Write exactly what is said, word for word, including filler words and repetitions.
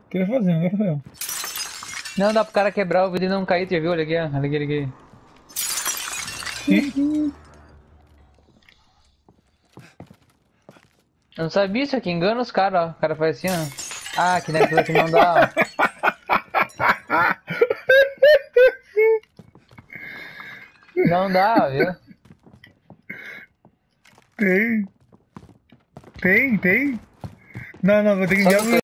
Queria fazer, não quero fazer. Não, dá pro cara quebrar o vidro e não cair, tu viu? Olha aqui, ó. Olha aqui, olha aqui. Sim? Eu não sabia isso aqui, engana os caras, ó. O cara faz assim, ó. Ah, que naquilo aqui não dá, ó. Não dá, viu? Tem. Tem, tem. Não, não, vou ter que Só enviar tu pro